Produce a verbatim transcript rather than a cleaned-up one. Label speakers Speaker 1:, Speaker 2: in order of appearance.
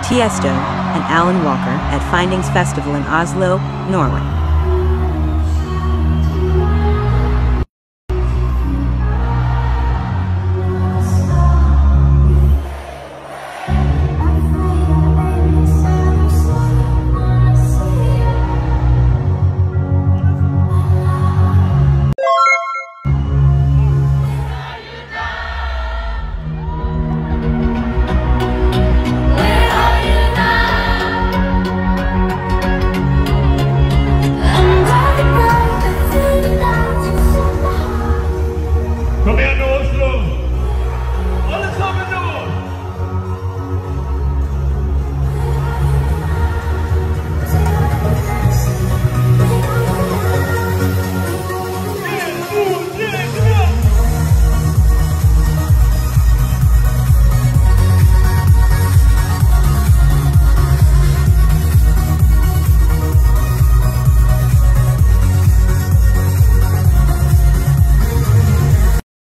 Speaker 1: Tiesto and Alan Walker at Findings Festival in Oslo, Norway.
Speaker 2: Kom igjen nå, Oslo!